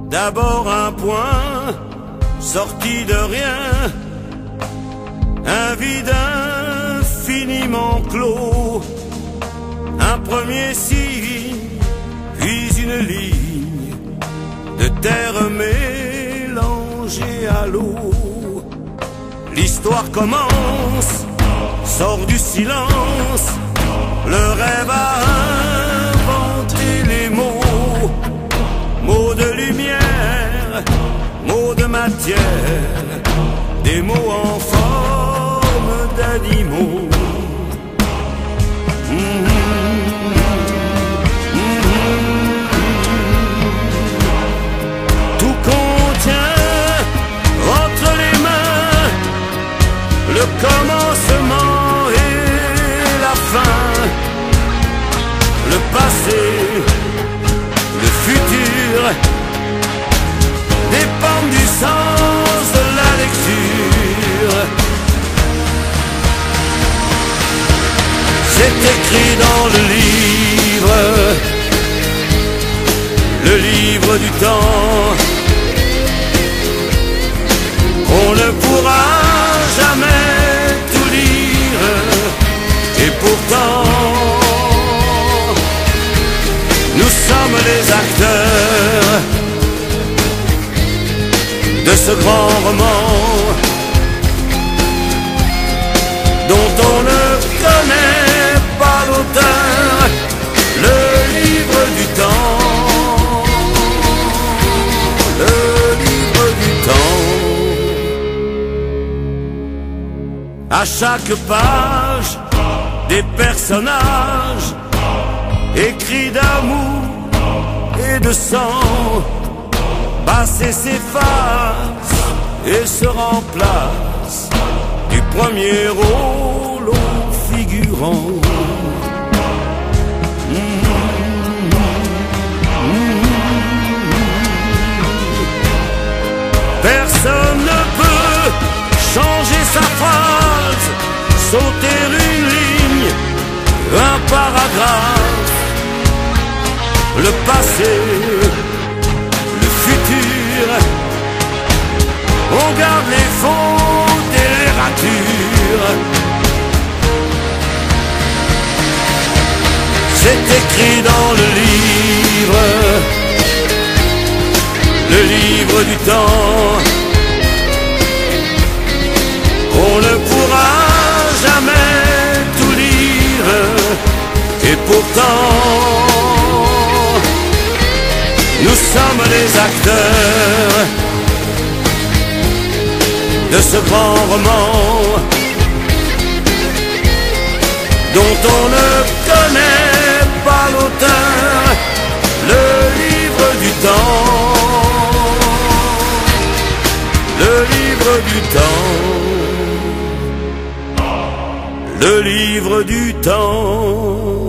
D'abord un point sorti de rien, un vide infiniment clos, un premier signe, puis une ligne de terre mélangée à l'eau. L'histoire commence, sort du silence, le rêve a inventé les mots, mots de lumière, mots de matière, des mots en forme d'animaux. Tout contient entre les mains le commencement et la fin, le passé, le futur dépendent du sens de la lecture. C'est écrit dans le livre du temps. On ne pourra jamais tout lire, et pourtant nous sommes les acteurs de ce grand roman dont on ne connaît pas l'auteur, le livre du temps, le livre du temps. À chaque page, des personnages écrits d'amour et de sang, passent et s'effacent et se remplacent du premier rôle au figurant. Personne ne peut changer sa phrase, sauter une ligne, un paragraphe. Le passé, le futur, on garde les fautes et les ratures. C'est écrit dans le livre du temps. On ne pourra jamais tout lire, et pourtant nous sommes les acteurs de ce grand roman dont on ne connaît pas l'auteur, le livre du temps, le livre du temps, le livre du temps.